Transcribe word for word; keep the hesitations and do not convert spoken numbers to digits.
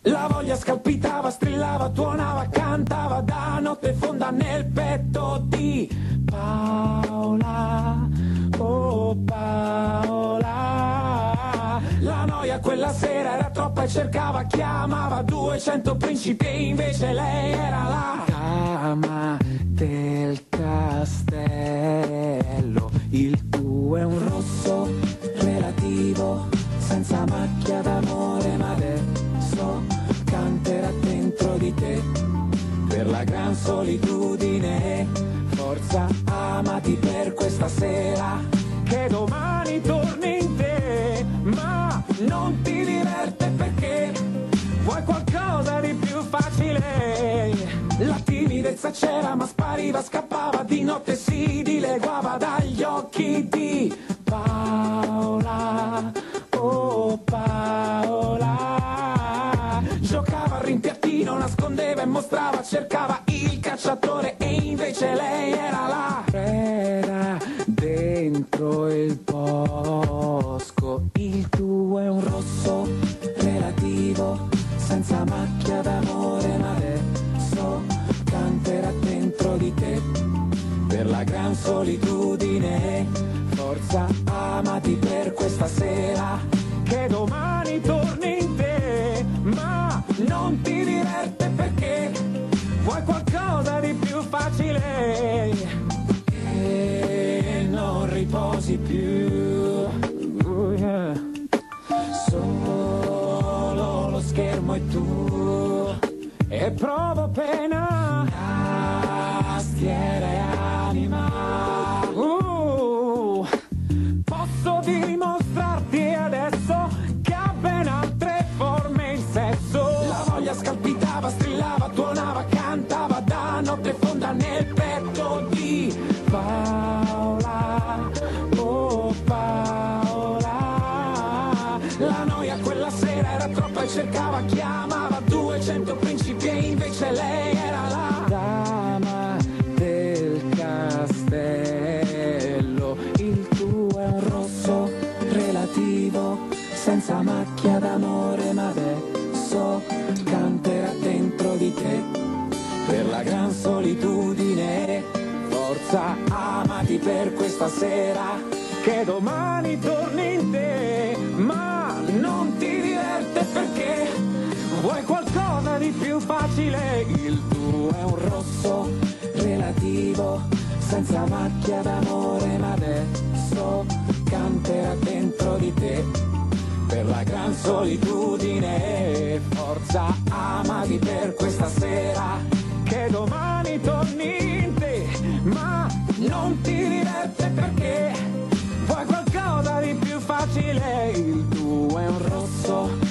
La voglia scalpitava, strillava, tuonava, cantava da notte fonda nel petto di Paola, oh Paola. La noia quella sera era troppa e cercava, chiamava duecento principi e invece lei era la dama del castello. Il tuo è un rosso relativo, senza macchia d'amore, ma adesso canterà dentro di te per la gran solitudine. Forza, amati per questa sera, che domani torni in te, ma non ti diverte perché vuoi qualcosa di più facile. La timidezza c'era ma spariva, scappava, di notte si dileguava dagli occhi di Paola, oh Paola. Giocava al rimpiattino, nascondeva e mostrava, cercava il cacciatore e invece lei era la preda dentro il bosco. Il tuo è un rosso relativo, senza macchia d'amore, ma adesso canterà dentro di te per la gran solitudine. Forza, amati per questa sera, che domani torni in te, ma non ti diverte perché vuoi qualcosa di più facile e non riposi più. Oh yeah. Solo lo schermo è tu e provo pena, tastiera e anima. Uh, posso dimostrarti adesso che ha ben altre forme il sesso. La voglia scalpitava, strillava, tuonava, cantava da notte fonda nel petto di Paola, oh Paola. La noia quella sera era troppa e cercava, chiamava duecento principi e invece lei era la dama del castello. Il tuo è un rosso relativo, senza macchia d'amore, ma adesso canterà dentro di te per la gran solitudine. Forza, amati per questa sera, che domani torni in te, ma non ti diverte perché vuoi qualcosa di più facile. Il tuo è un rosso relativo, senza macchia d'amore, ma adesso canterà dentro di te per la gran solitudine. Forza, amati per questa sera, che domani torni in te, ma non ti diverte perché vuoi qualcosa di più facile. Il tuo è un rosso